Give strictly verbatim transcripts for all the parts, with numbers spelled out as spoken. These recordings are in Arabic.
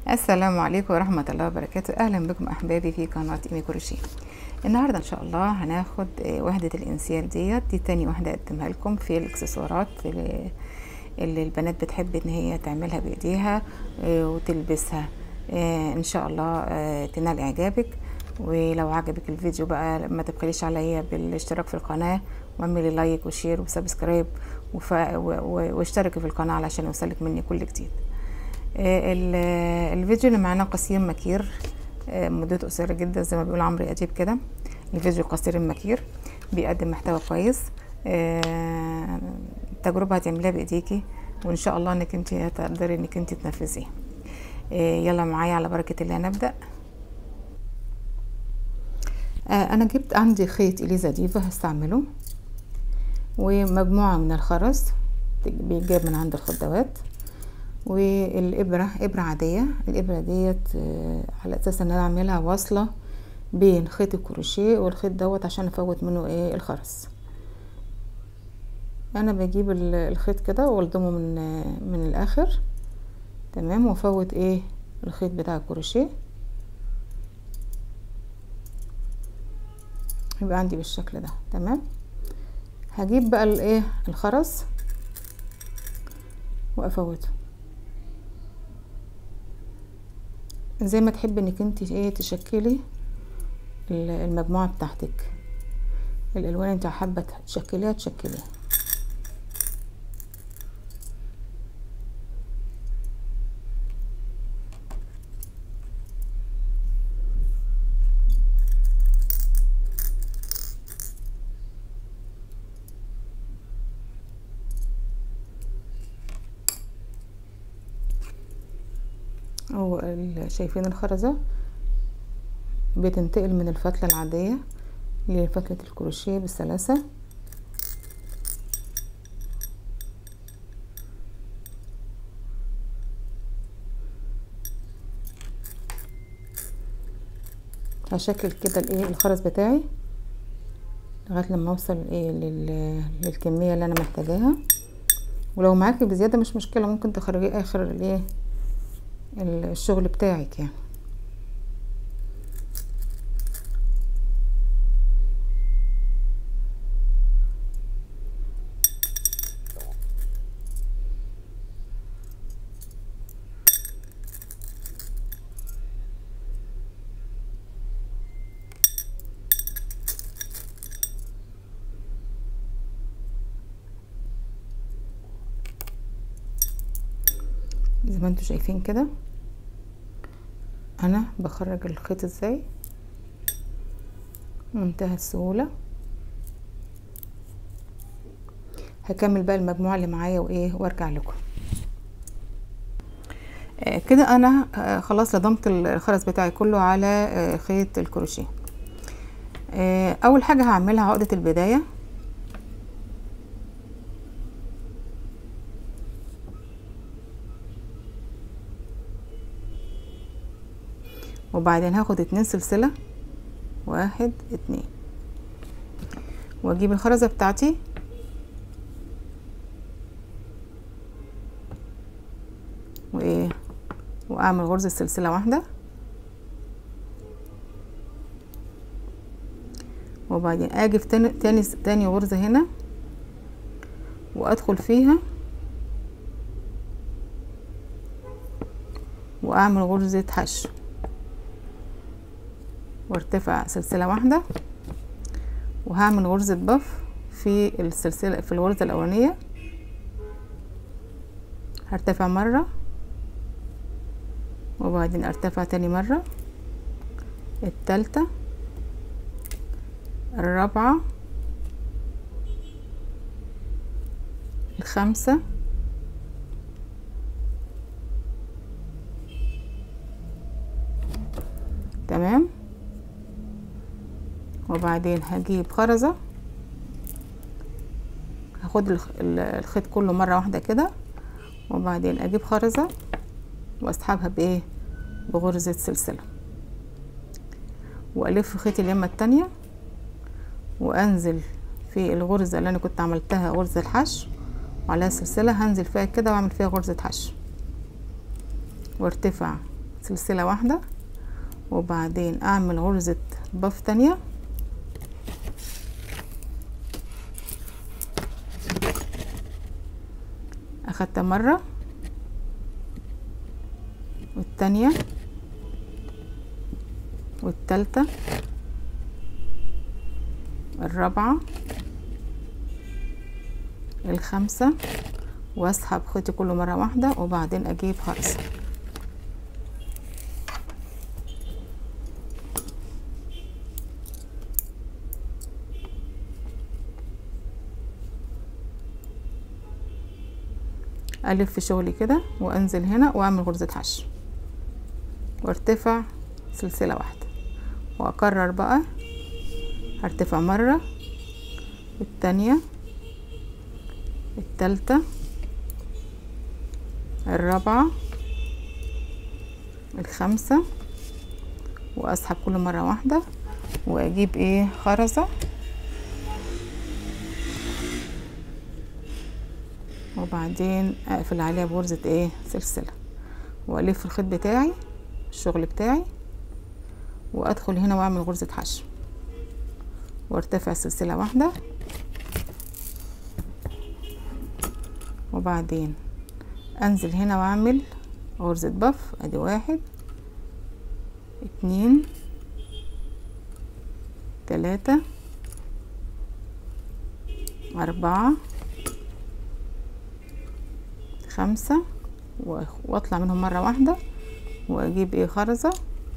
السلام عليكم ورحمة الله وبركاته. أهلا بكم أحبابي في قناة إيمي كروشيه. النهاردة إن شاء الله هناخد وحدة الإنسيال ديت، دي تاني وحدة أقدمها لكم في الإكسسوارات اللي, اللي البنات بتحب إن هي تعملها بإيديها وتلبسها. إن شاء الله تنال إعجابك، ولو عجبك الفيديو بقى ما تبخليش عليا بالاشتراك في القناة، واعملي لايك وشير وسبسكرايب واشتركي في القناة علشان يوصلك مني كل جديد. الفيديو اللي معانا قصير مكير، مدته قصيره جدا زي ما بيقول عمرو اديب كده. الفيديو قصير المكير بيقدم محتوى كويس، تجربه هتعمليها بايديكي وان شاء الله انك انت هتقدري انك انت تنفذيه. يلا معايا على بركه الله نبدا. انا جبت عندي خيط اليزا ديفا هستعمله، ومجموعه من الخرز بيجاب من عند الخدوات، والابره ابره عاديه. الابره ديت على اساس ان انا اعملها واصله بين خيط الكروشيه والخيط دوت عشان افوت منه ايه الخرز. انا بجيب الخيط كده والضمه من من الاخر، تمام، وافوت ايه الخيط بتاع الكروشيه، يبقى عندي بالشكل ده. تمام، هجيب بقى الايه الخرز وافوته زي ما تحبي انك انت ايه تشكلي المجموعه بتاعتك. الالوان انت حابه تشكليها تشكليها. هو شايفين الخرزه بتنتقل من الفتله العاديه لفتله الكروشيه بالسلاسه. هشكل كده الايه الخرز بتاعي لغايه لما اوصل ايه للكميه اللي انا محتاجاها، ولو معاكي بزياده مش مشكله، ممكن تخرجيه اخر الايه الشغل بتاعك يعني. زي ما انتوا شايفين كده انا بخرج الخيط ازاي بمنتهى السهوله. هكمل بقى المجموعه اللي معايا وايه وارجع لكم. آه كده انا آه خلاص لضمت الخرز بتاعي كله على آه خيط الكروشيه. آه اول حاجه هعملها عقده البدايه، وبعدين هاخد اتنين سلسله، واحد اتنين، واجيب الخرزه بتاعتي وايه واعمل غرزه سلسله واحده، وبعدين اجي في تاني تاني تاني غرزه هنا وادخل فيها واعمل غرزه حشو وارتفع سلسله واحده، وهعمل غرزه بف في السلسله في الغرزه الاولانيه، هرتفع مره وبعدين ارتفع تاني مره، التالتة، الرابعه، الخامسه، تمام، وبعدين هجيب خرزه هاخد الخيط كله مره واحده كده، وبعدين اجيب خرزه واسحبها بايه بغرزه سلسله، والف خيط اليمه التانية وانزل في الغرزه اللي انا كنت عملتها غرزه الحشو وعليها سلسله، هنزل فيها كده واعمل فيها غرزه حشو وارتفع سلسلة واحدة، وبعدين اعمل غرزة بف تانية، اخدتها مرة والتانية والتالتة الرابعة الخامسة، واسحب خيطي كله مرة واحدة، وبعدين اجيب خرز. الف في شغلي كده وانزل هنا واعمل غرزة حشو وارتفع سلسلة واحدة، واكرر بقى، هرتفع مرة التانية التالتة الرابعة الخامسة، واسحب كل مرة واحدة واجيب ايه خرزة، وبعدين اقفل عليها بغرزة ايه سلسلة، والف الخيط بتاعي الشغل بتاعي، وادخل هنا واعمل غرزة حشو وارتفع سلسلة واحدة، وبعدين انزل هنا واعمل غرزة بف. ادي واحد اتنين تلاتة اربعة خمسة، واطلع منهم مرة واحدة واجيب ايه خرزة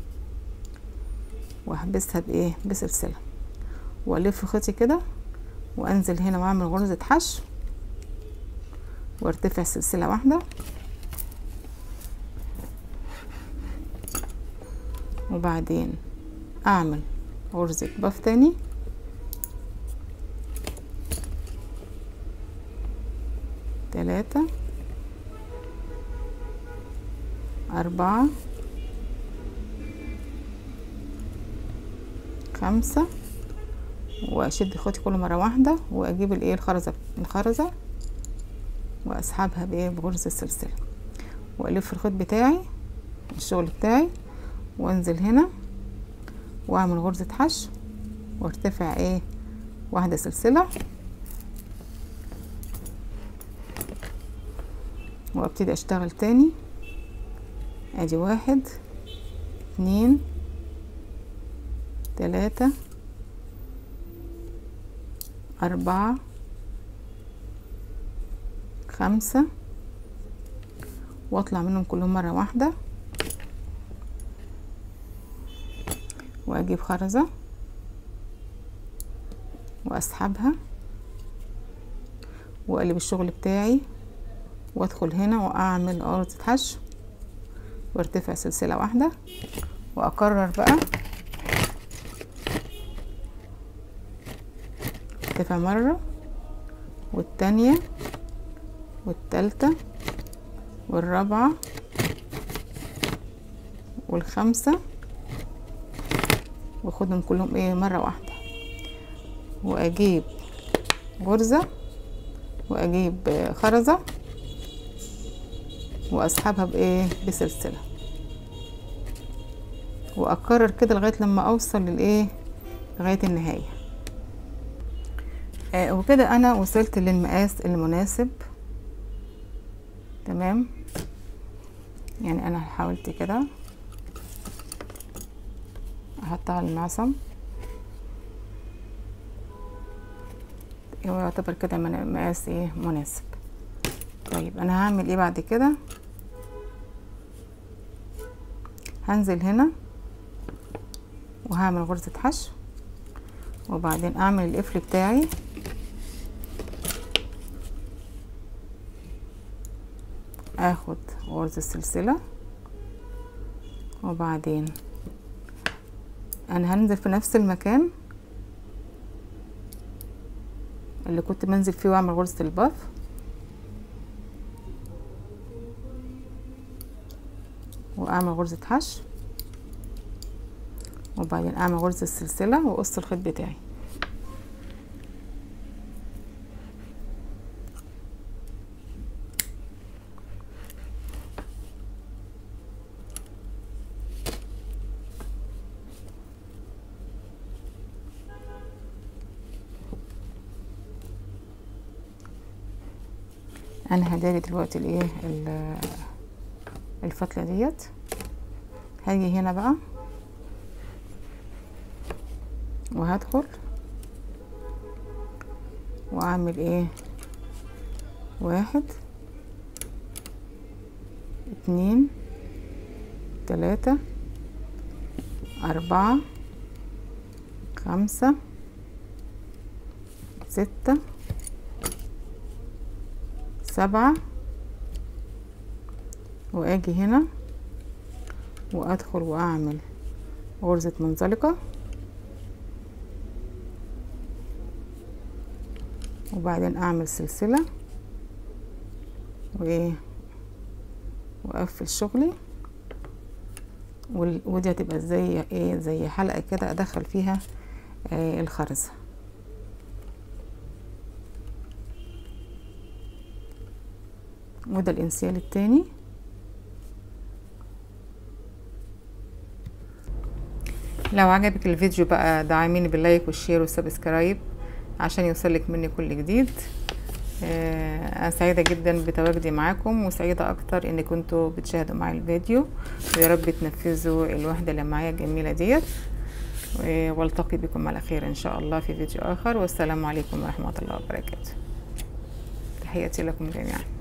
واحبسها بايه بسلسلة، والف خيطي كده وانزل هنا واعمل غرزة حشو وارتفع سلسلة واحدة، وبعدين اعمل غرزة بف تاني تلاتة أربعة خمسة، واشد خيطي كل مرة واحدة واجيب الايه الخرزة الخرزة واسحبها بايه بغرزة سلسلة، والف الخيط بتاعي الشغل بتاعي وانزل هنا واعمل غرزة حشو وارتفع ايه واحدة سلسلة، وابتدي اشتغل تاني. ادي واحد اتنين تلاتة اربعة خمسة، واطلع منهم كلهم مرة واحدة واجيب خرزة واسحبها واقلب الشغل بتاعي وادخل هنا واعمل غرزة حشو وارتفع سلسلة واحدة، واكرر بقى ارتفع مرة والتانية والتالتة والرابعة والخامسة، واخدهم كلهم ايه مرة واحدة، واجيب غرزة واجيب خرزة واسحبها بايه بسلسلة، واكرر كده لغاية لما اوصل للايه لغاية النهاية. آه وكده انا وصلت للمقاس المناسب. تمام، يعني انا حاولت كده احطها على المعصم، هو يعتبر كده مقاس ايه مناسب. طيب انا هعمل ايه بعد كده؟ هنزل هنا وهعمل غرزة حشو، وبعدين اعمل القفل بتاعي اخد غرزة سلسلة، وبعدين انا هنزل في نفس المكان اللي كنت بنزل فيه واعمل غرزة البف، واعمل غرزة حشو، وبعدين اعمل غرزة السلسلة واقص الخيط بتاعي. انا هداري دلوقتي الايه الفتله ديت. هاجي هنا بقى وهدخل واعمل ايه واحد اتنين تلاتة اربعة خمسة ستة سبعة، واجي هنا وادخل واعمل غرزة منزلقة، وبعدين اعمل سلسلة وايه واقفل شغلي، ودي هتبقى زي ايه زي حلقة كده ادخل فيها آه الخرزة. وده الانسيال التاني. لو عجبك الفيديو بقى دعميني باللايك والشير والسبسكرايب عشان يوصلك مني كل جديد. انا سعيدة جدا بتواجدي معاكم، وسعيدة اكتر ان كنتوا بتشاهدوا معي الفيديو، ويا رب تنفذوا الوحدة اللي معايا الجميلة ديت، والتقي بكم على خير ان شاء الله في فيديو اخر، والسلام عليكم ورحمة الله وبركاته. تحياتي لكم جميعا.